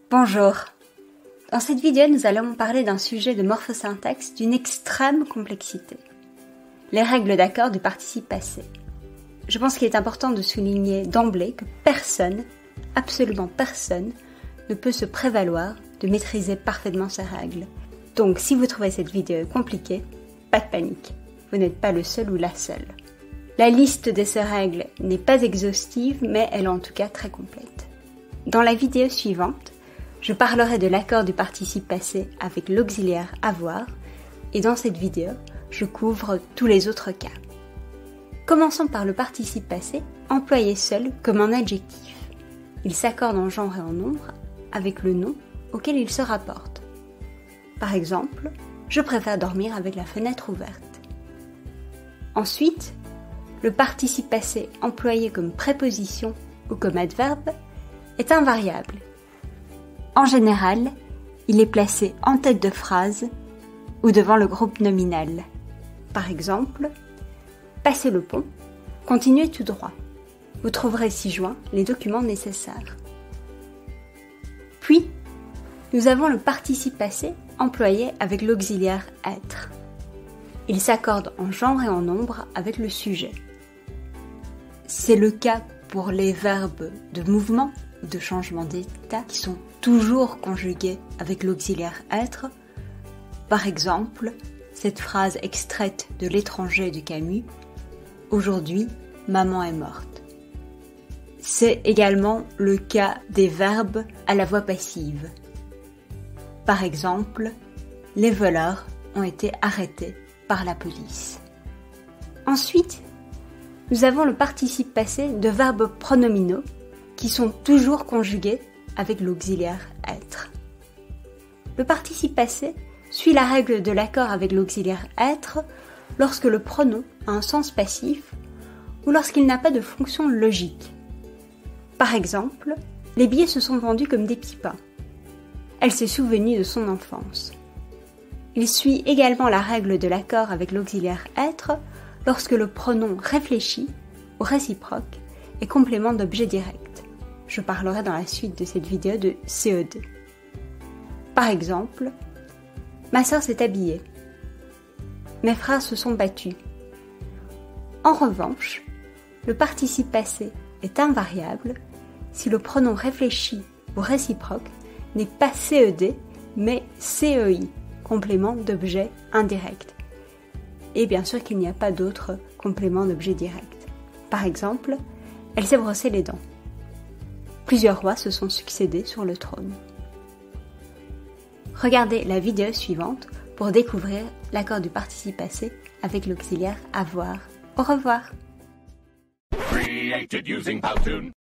Bonjour. Dans cette vidéo, nous allons parler d'un sujet de morphosyntaxe d'une extrême complexité. Les règles d'accord du participe passé. Je pense qu'il est important de souligner d'emblée que personne, absolument personne, ne peut se prévaloir de maîtriser parfaitement ces règles. Donc si vous trouvez cette vidéo compliquée, pas de panique, vous n'êtes pas le seul ou la seule. La liste de ces règles n'est pas exhaustive, mais elle est en tout cas très complète. Dans la vidéo suivante, je parlerai de l'accord du participe passé avec l'auxiliaire avoir, et dans cette vidéo, je couvre tous les autres cas. Commençons par le participe passé, employé seul comme un adjectif. Il s'accorde en genre et en nombre avec le nom auquel il se rapporte. Par exemple, je préfère dormir avec la fenêtre ouverte. Ensuite, le participe passé employé comme préposition ou comme adverbe est invariable. En général, il est placé en tête de phrase ou devant le groupe nominal. Par exemple, passez le pont, continuez tout droit. Vous trouverez ci-joint les documents nécessaires. Puis, nous avons le participe passé employé avec l'auxiliaire être. Il s'accorde en genre et en nombre avec le sujet. C'est le cas pour les verbes de mouvement ou de changement d'état qui sont toujours conjugués avec l'auxiliaire être. Par exemple, cette phrase extraite de L'étranger de Camus, « Aujourd'hui, maman est morte ». C'est également le cas des verbes à la voix passive. Par exemple, les voleurs ont été arrêtés par la police. Ensuite, nous avons le participe passé de verbes pronominaux qui sont toujours conjugués avec l'auxiliaire être. Le participe passé suit la règle de l'accord avec l'auxiliaire être lorsque le pronom a un sens passif ou lorsqu'il n'a pas de fonction logique. Par exemple, les billets se sont vendus comme des petits pains. Elle s'est souvenue de son enfance. Il suit également la règle de l'accord avec l'auxiliaire être lorsque le pronom réfléchi ou réciproque est complément d'objet direct. Je parlerai dans la suite de cette vidéo de CE2. Par exemple, ma sœur s'est habillée. Mes frères se sont battus. En revanche, le participe passé est invariable si le pronom réfléchi ou réciproque n'est pas CED mais CEI, complément d'objet indirect. Et bien sûr qu'il n'y a pas d'autre complément d'objet direct. Par exemple, elle s'est brossé les dents. Plusieurs rois se sont succédés sur le trône. Regardez la vidéo suivante pour découvrir l'accord du participe passé avec l'auxiliaire avoir. Au revoir.